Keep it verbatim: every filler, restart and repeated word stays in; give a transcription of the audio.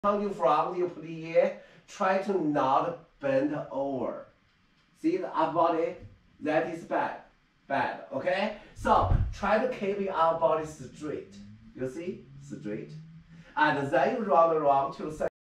Coming from the plie, try to not bend over. See the upper body? That is bad. Bad, okay? So try to keep your upper body straight. You see? Straight. And then you round around to the side.